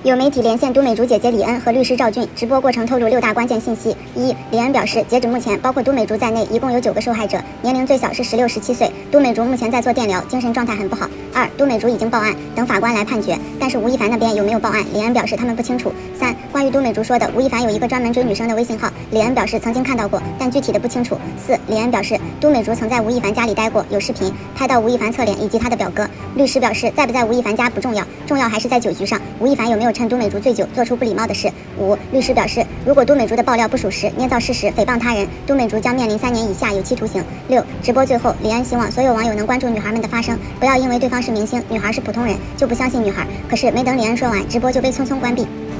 有媒体连线都美竹姐姐李恩和律师赵俊，直播过程透露6大关键信息。1. 李恩表示，截止目前，包括都美竹在内，一共有9个受害者，年龄最小是16、17岁。都美竹目前在做电疗，精神状态很不好。2. 都美竹已经报案，等法官来判决，但是吴亦凡那边有没有报案？李恩表示他们不清楚。3. 关于都美竹说的吴亦凡有一个专门追女生的微信号，李恩表示曾经看到过，但具体的不清楚。4. 李恩表示，都美竹曾在吴亦凡家里待过，有视频拍到吴亦凡侧脸以及他的表哥。律师表示，在不在吴亦凡家不重要，重要还是在酒局上，吴亦凡有没有趁都美竹醉酒做出不礼貌的事。5. 律师表示，如果都美竹的爆料不属实，捏造事实，诽谤他人，都美竹将面临3年以下有期徒刑。6. 直播最后，李安希望所有网友能关注女孩们的发声，不要因为对方是明星，女孩是普通人就不相信女孩。可是没等李安说完，直播就被匆匆关闭。